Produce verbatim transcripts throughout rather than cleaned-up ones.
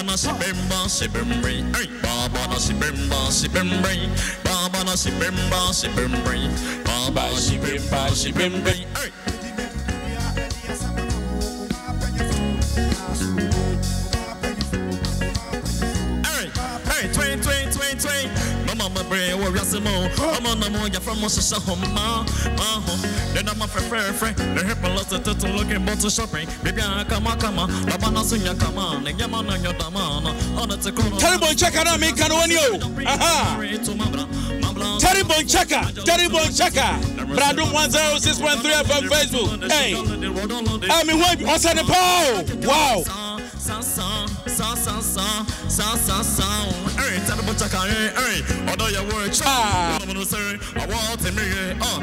na si bemba si bembre. Hey, Baba na si bemba si bembre. Baba na si bemba si bembre. Baba si bemba si bembre. Hey. Mama brain where yasimo I'm on the moon from Mosasa Homa Maho then I'm a friend friend the hip a lot of to looking but to shopping baby I come on come on Labana Sunya come on and Yamana Yodamana on the Takono Terrible checker I make an you aha Terrible checker terrible checker Bradum one zero six one three from Facebook hey I mean what what's on the power wow sa sa sa sa sa sa sa sa hey terrible checker hey although your word ah I'm gonna say I want to me uh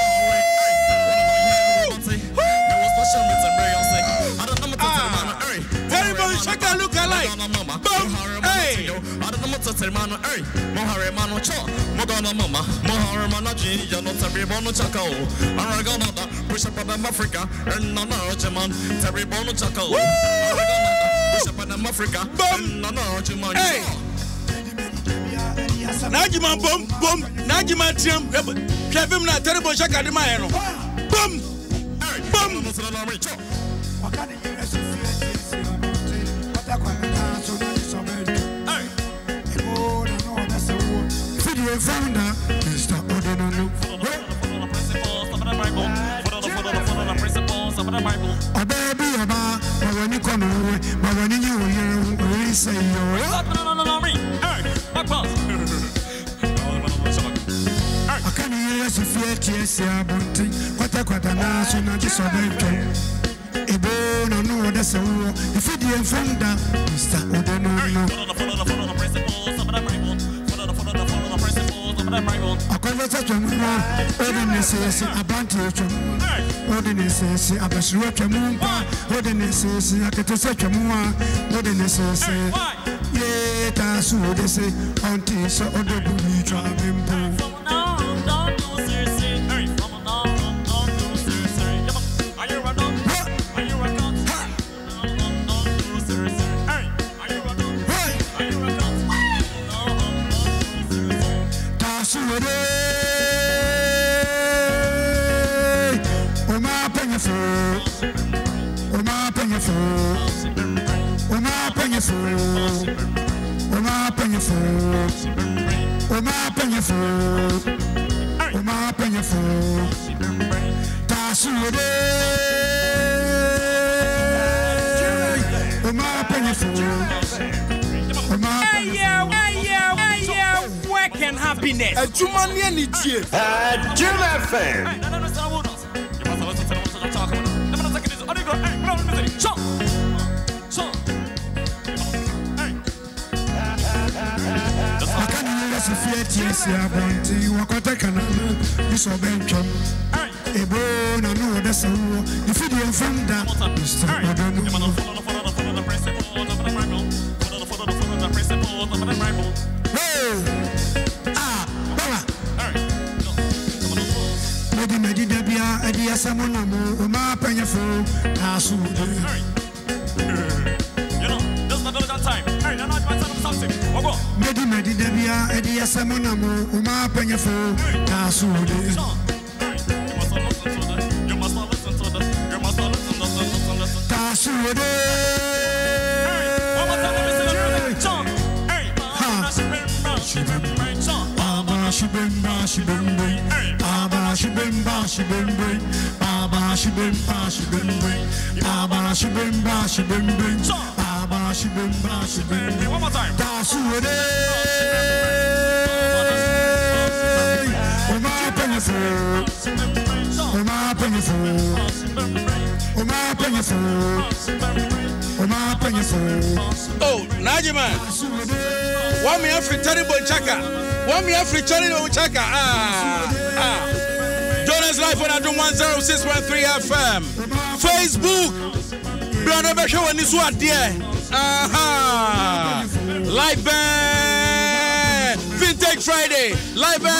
terrible checker look alike hey I don't know what to tell man hey mohare mano cho mogana mama mohare manaji ya no terrible no chako aragana push up on Africa and no no man terrible no chako aragana push up on Africa and no no man hey Najiman boom boom Najiman trim Kevin na terrible checker the man boom boom Founder, Mister Odenono. A baby, a bar, but when you come away, but when you hear, say, you're up. I can't hear us if you're T S A Bunty, what a quite a national disobey. A bone, I know that's a war. If you didn't founder, Mister Odenono. A conversation, ordinance, a banter, ordinance, a bashroka moon, ordinance, a catastrofe, ordinance, yet as would they say, until so other booby traveling. Happiness. A Jumanian idiot. A Jim F M. Someone I'm my penny for Nasu. You know, just another time. Hey, I'm not my something. Medi Medi Debia, Edia Samonamo, Uma penny for Nasu. You must listen to this. You must listen to this. You must listen to this. Tasu. Hey, one more time, listen to this. John. Hey, Baba Shibimba Shibimba. Baba Shibimba Shibimba. Baba Shibimba Shibimba. Baba Shibimba Shibimba. Baba Shibimba Shibimba. One more time. Tasure. Oma penyefu. Oma penyefu. Oma penyefu. Oma penyefu. Oh, Najiman. One me after terrible chaka. One me after terrible chaka. Ah, ah. Jonas Live on Adum one zero six one three F M. Facebook. Brother Besho and this one there. Aha. Live band. Vintage Friday. Live band.